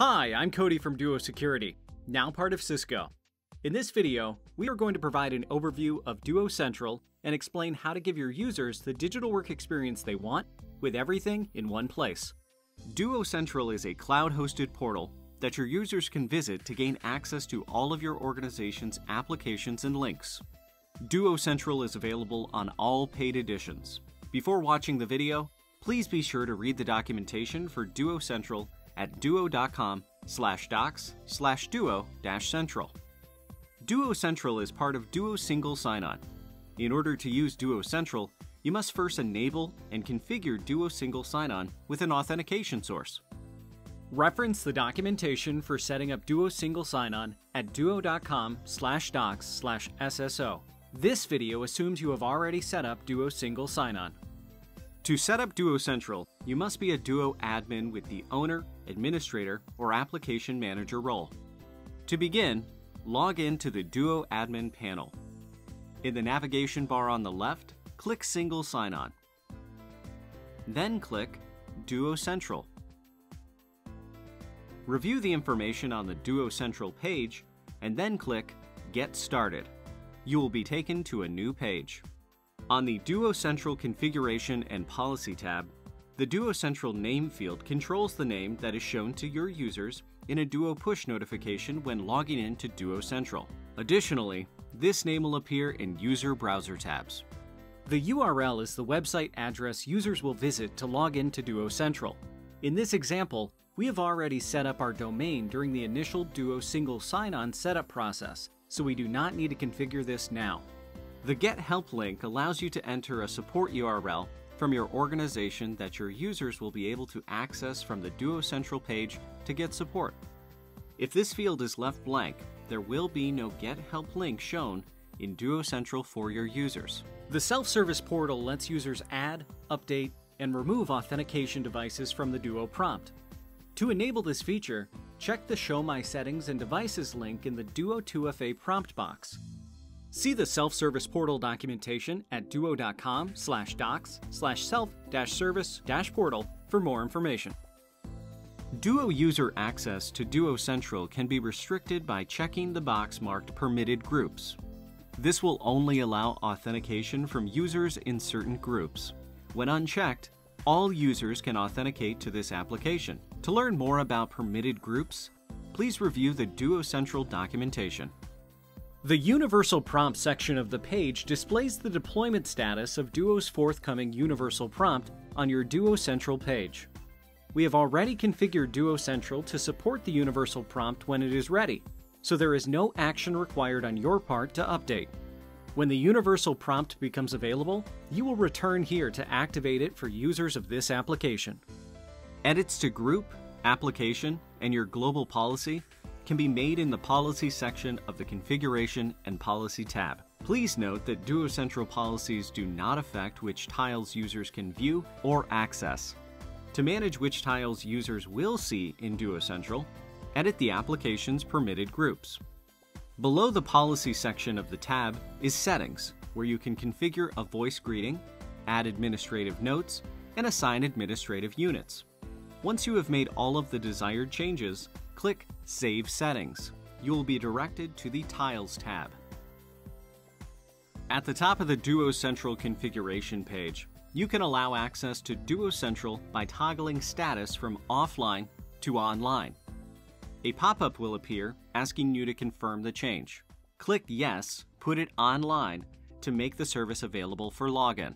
Hi, I'm Cody from Duo Security, now part of Cisco. In this video, we are going to provide an overview of Duo Central and explain how to give your users the digital work experience they want with everything in one place. Duo Central is a cloud-hosted portal that your users can visit to gain access to all of your organization's applications and links. Duo Central is available on all paid editions. Before watching the video, please be sure to read the documentation for Duo Central at duo.com/docs/duo-central. Duo Central is part of Duo Single Sign-On. In order to use Duo Central, you must first enable and configure Duo Single Sign-On with an authentication source. Reference the documentation for setting up Duo Single Sign-On at duo.com/docs/sso. This video assumes you have already set up Duo Single Sign-On. To set up Duo Central, you must be a Duo admin with the owner, administrator, or application manager role. To begin, log in to the Duo admin panel. In the navigation bar on the left, click Single Sign-On. Then click Duo Central. Review the information on the Duo Central page and then click Get Started. You will be taken to a new page. On the Duo Central Configuration and Policy tab, the Duo Central name field controls the name that is shown to your users in a Duo push notification when logging into Duo Central. Additionally, this name will appear in User Browser tabs. The URL is the website address users will visit to log into Duo Central. In this example, we have already set up our domain during the initial Duo Single Sign-On setup process, so we do not need to configure this now. The Get Help link allows you to enter a support URL from your organization that your users will be able to access from the Duo Central page to get support. If this field is left blank, there will be no Get Help link shown in Duo Central for your users. The self-service portal lets users add, update, and remove authentication devices from the Duo prompt. To enable this feature, check the Show My Settings and Devices link in the Duo 2FA prompt box. See the self-service portal documentation at duo.com/docs/self-service-portal for more information. Duo user access to Duo Central can be restricted by checking the box marked Permitted Groups. This will only allow authentication from users in certain groups. When unchecked, all users can authenticate to this application. To learn more about permitted groups, please review the Duo Central documentation. The Universal Prompt section of the page displays the deployment status of Duo's forthcoming Universal Prompt on your Duo Central page. We have already configured Duo Central to support the Universal Prompt when it is ready, so there is no action required on your part to update. When the Universal Prompt becomes available, you will return here to activate it for users of this application. Edits to group, application, and your global policy can be made in the Policy section of the Configuration and Policy tab. Please note that Duo Central policies do not affect which tiles users can view or access. To manage which tiles users will see in Duo Central, edit the application's permitted groups. Below the Policy section of the tab is Settings, where you can configure a voice greeting, add administrative notes, and assign administrative units. Once you have made all of the desired changes, click Save Settings. You will be directed to the Tiles tab. At the top of the Duo Central configuration page, you can allow access to Duo Central by toggling status from offline to online. A pop-up will appear asking you to confirm the change. Click Yes, put it online to make the service available for login.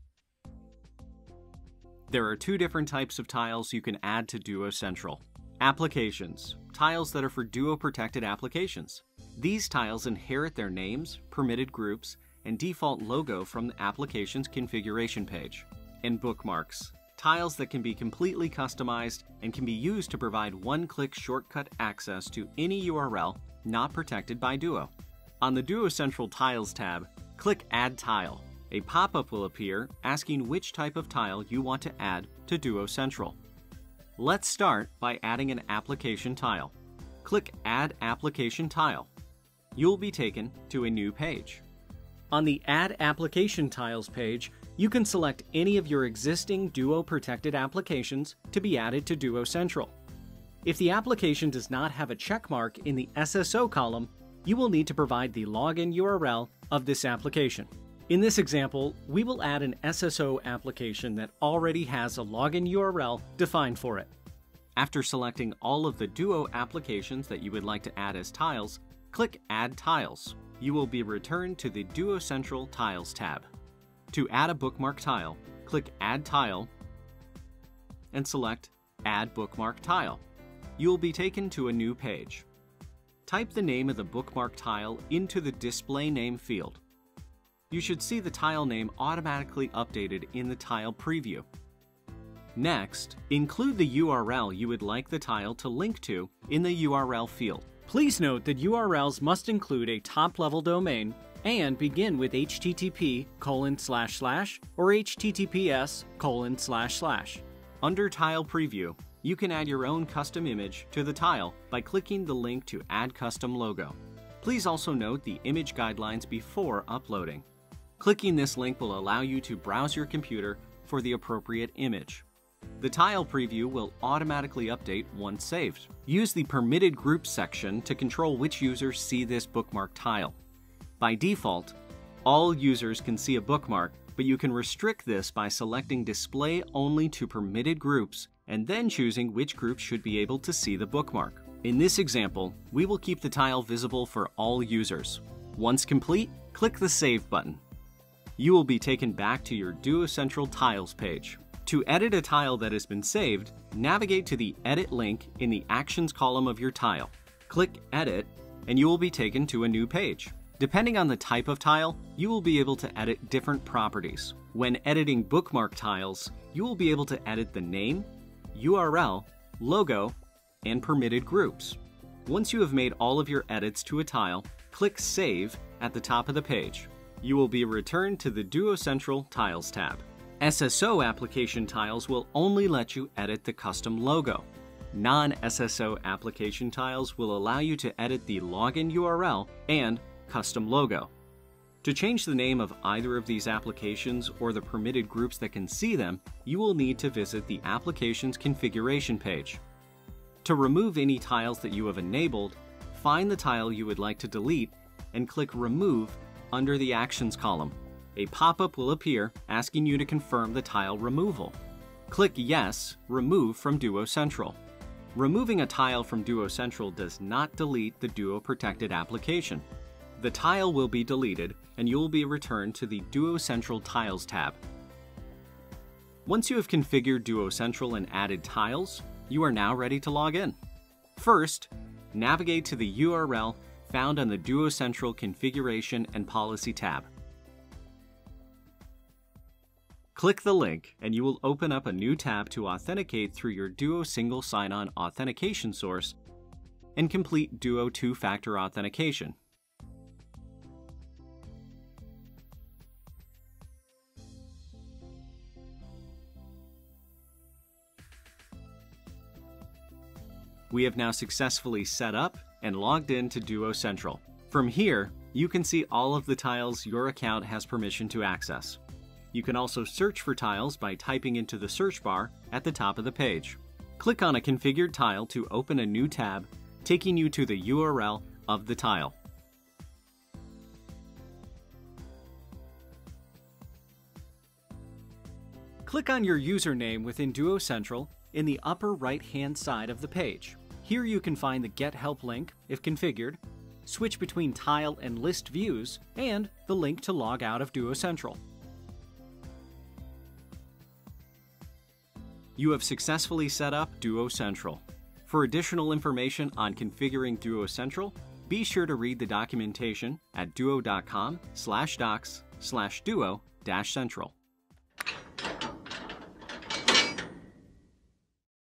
There are two different types of tiles you can add to Duo Central. Applications, tiles that are for Duo protected applications. These tiles inherit their names, permitted groups, and default logo from the application's configuration page. And bookmarks, tiles that can be completely customized and can be used to provide one-click shortcut access to any URL not protected by Duo. On the Duo Central Tiles tab, click Add Tile. A pop-up will appear asking which type of tile you want to add to Duo Central. Let's start by adding an application tile. Click Add Application Tile. You'll be taken to a new page. On the Add Application Tiles page, you can select any of your existing Duo protected applications to be added to Duo Central. If the application does not have a check mark in the SSO column, you will need to provide the login URL of this application. In this example, we will add an SSO application that already has a login URL defined for it. After selecting all of the Duo applications that you would like to add as tiles, click Add Tiles. You will be returned to the Duo Central Tiles tab. To add a bookmark tile, click Add Tile and select Add Bookmark Tile. You will be taken to a new page. Type the name of the bookmark tile into the Display Name field. You should see the tile name automatically updated in the tile preview. Next, include the URL you would like the tile to link to in the URL field. Please note that URLs must include a top-level domain and begin with http:// or https://. Under Tile Preview, you can add your own custom image to the tile by clicking the link to Add Custom Logo. Please also note the image guidelines before uploading. Clicking this link will allow you to browse your computer for the appropriate image. The tile preview will automatically update once saved. Use the Permitted Groups section to control which users see this bookmark tile. By default, all users can see a bookmark, but you can restrict this by selecting Display Only to Permitted Groups and then choosing which groups should be able to see the bookmark. In this example, we will keep the tile visible for all users. Once complete, click the Save button. You will be taken back to your Duo Central Tiles page. To edit a tile that has been saved, navigate to the Edit link in the Actions column of your tile. Click Edit, and you will be taken to a new page. Depending on the type of tile, you will be able to edit different properties. When editing bookmark tiles, you will be able to edit the name, URL, logo, and permitted groups. Once you have made all of your edits to a tile, click Save at the top of the page. You will be returned to the Duo Central Tiles tab. SSO application tiles will only let you edit the custom logo. Non-SSO application tiles will allow you to edit the login URL and custom logo. To change the name of either of these applications or the permitted groups that can see them, you will need to visit the Applications Configuration page. To remove any tiles that you have enabled, find the tile you would like to delete and click Remove under the Actions column. A pop-up will appear asking you to confirm the tile removal. Click Yes, Remove from Duo Central. Removing a tile from Duo Central does not delete the Duo protected application. The tile will be deleted and you will be returned to the Duo Central Tiles tab. Once you have configured Duo Central and added tiles, you are now ready to log in. First, navigate to the URL found on the Duo Central Configuration and Policy tab. Click the link and you will open up a new tab to authenticate through your Duo Single Sign-On authentication source and complete Duo Two-Factor Authentication. We have now successfully set up and logged in to Duo Central. From here, you can see all of the tiles your account has permission to access. You can also search for tiles by typing into the search bar at the top of the page. Click on a configured tile to open a new tab, taking you to the URL of the tile. Click on your username within Duo Central in the upper right-hand side of the page. Here you can find the Get Help link, if configured, switch between tile and list views, and the link to log out of Duo Central. You have successfully set up Duo Central. For additional information on configuring Duo Central, be sure to read the documentation at duo.com/docs/duo-central.